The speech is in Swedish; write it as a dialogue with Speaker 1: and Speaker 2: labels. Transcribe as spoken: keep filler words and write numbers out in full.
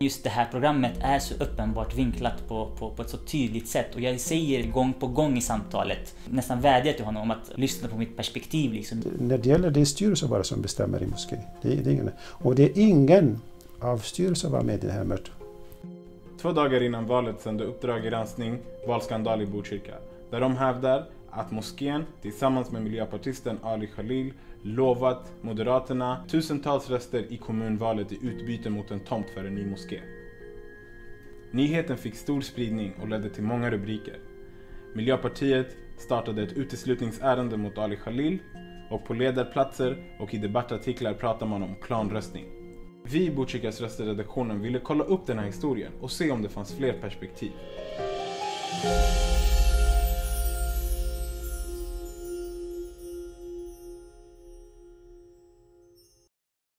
Speaker 1: Just det här programmet är så uppenbart vinklat på, på, på ett så tydligt sätt. Och jag säger gång på gång i samtalet, nästan vädjar till honom om att lyssna på mitt perspektiv. Liksom.
Speaker 2: När det gäller det styrelsen bara som bestämmer i moskén. Det är, det är ingen, och det är ingen av styrelsen var med i det här mötet.
Speaker 3: Två dagar innan valet sände Uppdrag granskning valskandal i Botkyrka. Där de hävdar att moskén tillsammans med miljöpartisten Ali Khalil lovat Moderaterna tusentals röster i kommunvalet i utbyte mot en tomt för en ny moské. Nyheten fick stor spridning och ledde till många rubriker. Miljöpartiet startade ett uteslutningsärende mot Ali Khalil och på ledarplatser och i debattartiklar pratar man om klanröstning. Vi i Botkyrkas röstredaktionen ville kolla upp den här historien och se om det fanns fler perspektiv.